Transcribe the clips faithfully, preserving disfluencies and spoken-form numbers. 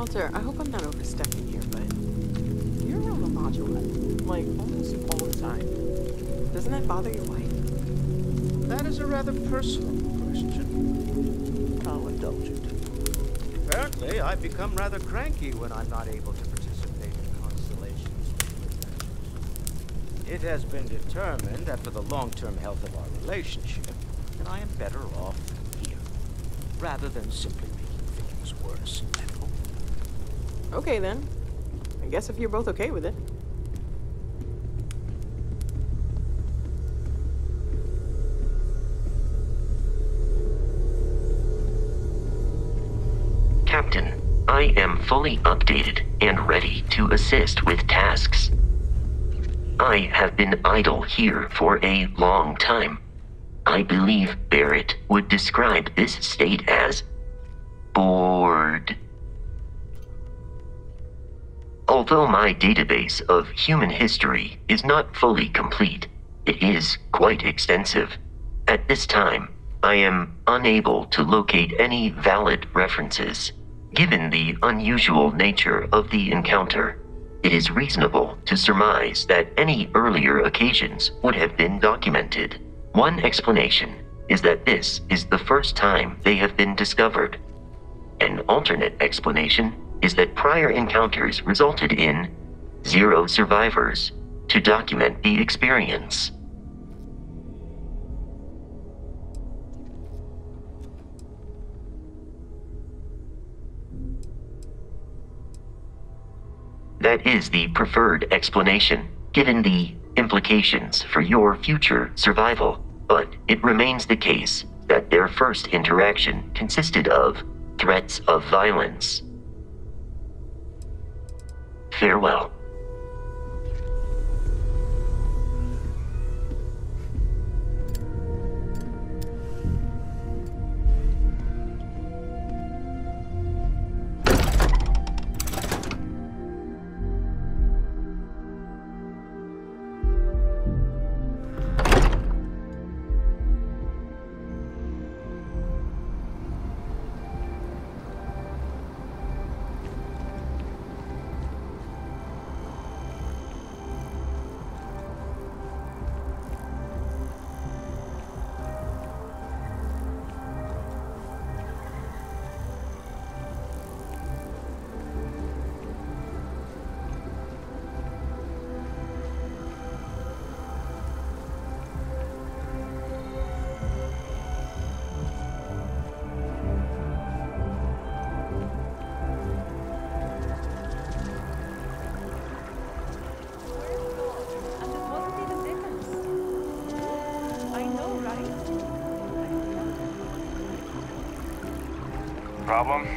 Walter, I hope I'm not overstepping here, but you're around the module, like, almost all the time. Doesn't that bother your wife? That is a rather personal question. How indulgent. Apparently, I've become rather cranky when I'm not able to participate in constellations. It has been determined that for the long-term health of our relationship, that I am better off here, rather than simply making things worse at home. Okay, then. I guess if you're both okay with it. Captain, I am fully updated and ready to assist with tasks. I have been idle here for a long time. I believe Barrett would describe this state as bored. Although my database of human history is not fully complete, it is quite extensive. At this time, I am unable to locate any valid references. Given the unusual nature of the encounter, it is reasonable to surmise that any earlier occasions would have been documented. One explanation is that this is the first time they have been discovered. An alternate explanation is that prior encounters resulted in zero survivors to document the experience. That is the preferred explanation, given the implications for your future survival, but it remains the case that their first interaction consisted of threats of violence. Farewell. Problem?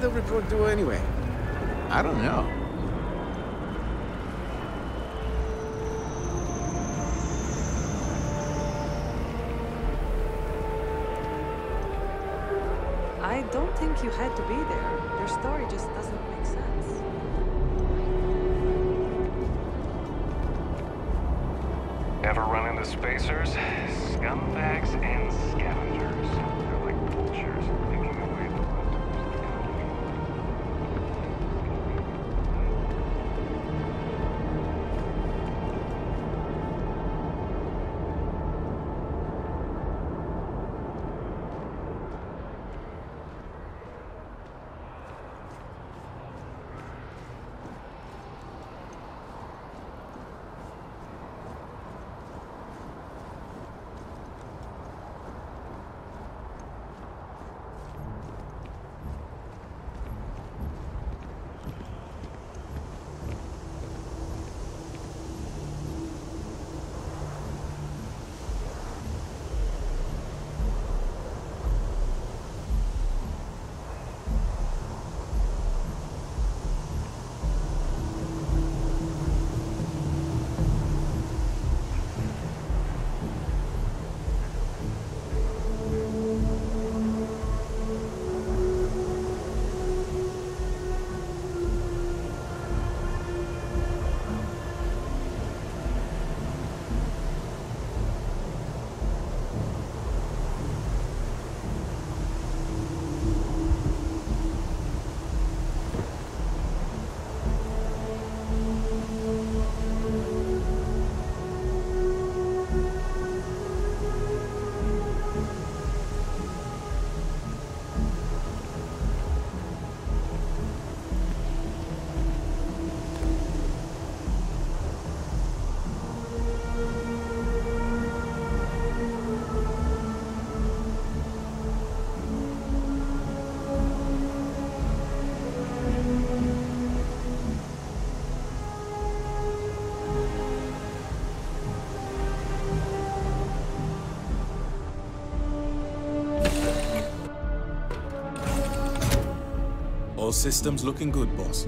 the report do anyway? I don't know. I don't think you had to be there. Your story just doesn't make sense. Ever run into spacers? Scumbags and scavengers. They're like vultures picking away the leftovers. All systems looking good, boss.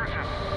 versus